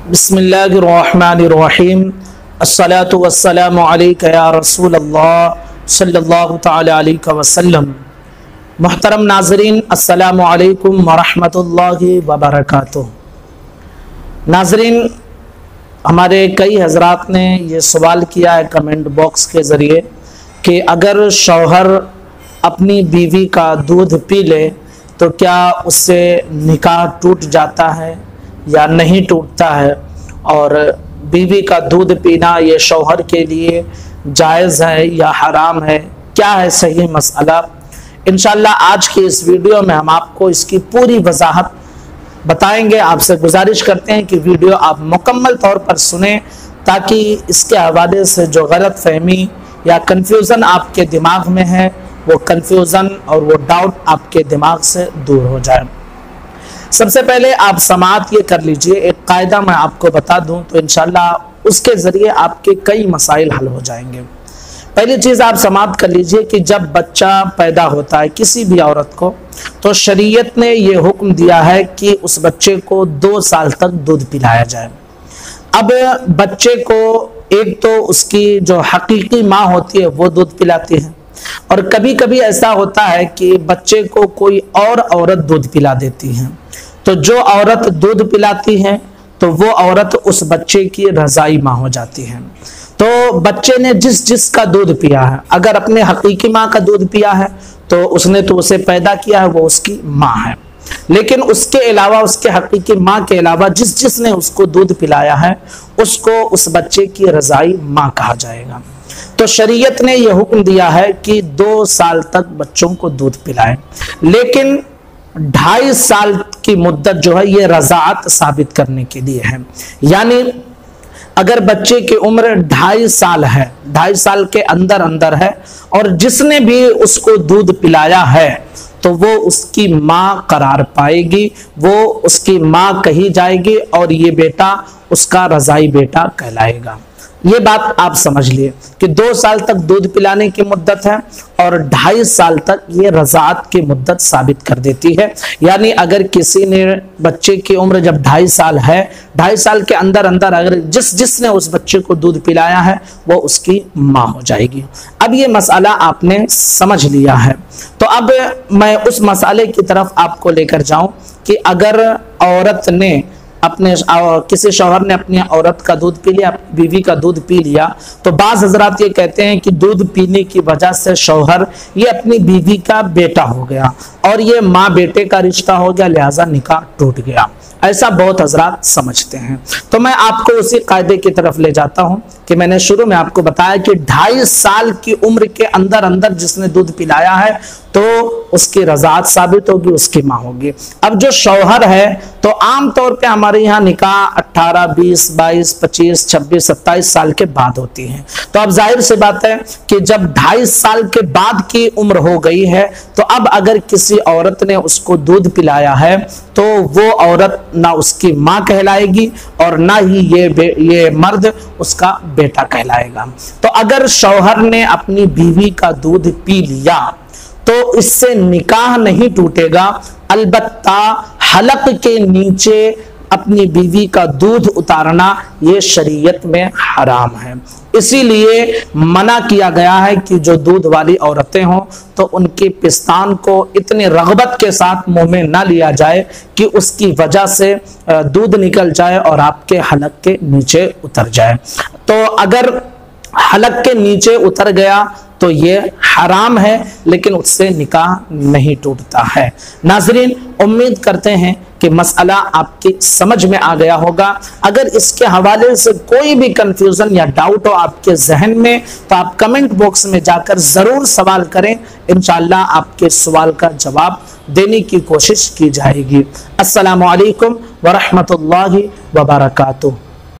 बिस्मिल्लाहिर्रहमानिर्रहीम अस्सलातु वस्सलामु अलैका या रसूल अल्लाह सल्लल्लाहु तआला अलैहि वसल्लम। मुहतरम नाज़रीन, अस्सलामु अलैकुम वरहमतुल्लाहि वबरकातुह। नाज़रीन, हमारे कई हज़रात ने ये सवाल किया है कमेंट बॉक्स के ज़रिए कि अगर शौहर अपनी बीवी का दूध पी ले तो क्या उससे निकाह टूट जाता है या नहीं टूटता है, और बीवी का दूध पीना ये शौहर के लिए जायज़ है या हराम है, क्या है सही मसला। इंशाअल्लाह आज की इस वीडियो में हम आपको इसकी पूरी वजाहत बताएंगे। आपसे गुजारिश करते हैं कि वीडियो आप मुकम्मल तौर पर सुने ताकि इसके हवाले से जो गलत फहमी या कन्फ्यूज़न आपके दिमाग में है वो कन्फ्यूज़न और वो डाउट आपके दिमाग से दूर हो जाए। सबसे पहले आप समाअत ये कर लीजिए, एक कायदा मैं आपको बता दूं तो इंशाअल्लाह उसके ज़रिए आपके कई मसाइल हल हो जाएंगे। पहली चीज़ आप समाअत कर लीजिए कि जब बच्चा पैदा होता है किसी भी औरत को, तो शरीयत ने ये हुक्म दिया है कि उस बच्चे को 2 साल तक दूध पिलाया जाए। अब बच्चे को एक तो उसकी जो हकीकी माँ होती है वो दूध पिलाती है, और कभी कभी ऐसा होता है कि बच्चे को कोई और औरत दूध पिला देती है। तो जो औरत दूध पिलाती है तो वो औरत उस बच्चे की रज़ाई माँ हो जाती है। तो बच्चे ने जिस का दूध पिया है, अगर अपने हकीकी माँ का दूध पिया है तो उसने तो उसे पैदा किया है, वो उसकी माँ है। लेकिन उसके अलावा, उसके हकीकी माँ के अलावा जिसने उसको दूध पिलाया है उसको उस बच्चे की रज़ाई माँ कहा जाएगा। तो शरीयत ने यह हुक्म दिया है कि 2 साल तक बच्चों को दूध पिलाएं, लेकिन 2.5 साल की मुद्दत जो है ये रज़ाअत साबित करने के लिए है। यानी अगर बच्चे की उम्र 2.5 साल है, 2.5 साल के अंदर अंदर है, और जिसने भी उसको दूध पिलाया है तो वो उसकी माँ करार पाएगी, वो उसकी माँ कही जाएगी, और ये बेटा उसका रज़ाई बेटा कहलाएगा। ये बात आप समझ लिए कि 2 साल तक दूध पिलाने की मुद्दत है और 2.5 साल तक ये रज़ाअत की मुद्दत साबित कर देती है। यानी अगर किसी ने बच्चे की उम्र जब 2.5 साल है, 2.5 साल के अंदर अंदर अगर जिसने उस बच्चे को दूध पिलाया है वो उसकी माँ हो जाएगी। अब ये मसाला आपने समझ लिया है, तो अब मैं उस मसाले की तरफ आपको लेकर जाऊं कि अगर औरत ने किसी शौहर ने अपनी औरत का दूध पी लिया, बीवी का दूध पी लिया, तो बाज़ हज़रात ये कहते हैं कि दूध पीने की वजह से शौहर ये अपनी बीवी का बेटा हो गया और ये माँ बेटे का रिश्ता हो गया, लिहाजा निकाह टूट गया। ऐसा बहुत हज़रात समझते हैं। तो मैं आपको उसी कायदे की तरफ ले जाता हूं कि मैंने शुरू में आपको बताया कि 2.5 साल की उम्र के अंदर अंदर जिसने दूध पिलाया है तो उसकी रज़ाअत साबित होगी, उसकी माँ होगी। अब जो शौहर है तो आम तौर पे हमारे यहाँ निकाह 18, 20, 22, 25, 26, 27 साल के बाद होती है। तो अब जाहिर सी बात है कि जब 2.5 साल के बाद की उम्र हो गई है तो अब अगर किसी औरत ने उसको दूध पिलाया है तो वो औरत ना उसकी माँ कहलाएगी और ना ही ये मर्द उसका बेटा कहलाएगा। तो अगर शौहर ने अपनी बीवी का दूध पी लिया तो इससे निकाह नहीं टूटेगा, अलबत्ता हलक के नीचे अपनी बीवी का दूध उतारना ये शरीयत में हराम है। इसीलिए मना किया गया है कि जो दूध वाली औरतें हों तो उनके पिस्तान को इतनी रगबत के साथ मुंह में ना लिया जाए कि उसकी वजह से दूध निकल जाए और आपके हलक के नीचे उतर जाए। तो अगर हलक के नीचे उतर गया तो ये हराम है, लेकिन उससे निकाह नहीं टूटता है। नाज़रीन, उम्मीद करते हैं कि मसला आपकी समझ में आ गया होगा। अगर इसके हवाले से कोई भी कंफ्यूजन या डाउट हो आपके जहन में तो आप कमेंट बॉक्स में जाकर ज़रूर सवाल करें, इंशाअल्लाह आपके सवाल का जवाब देने की कोशिश की जाएगी। अस्सलामु अलैकुम वरहमतुल्लाहि वबरकातुह।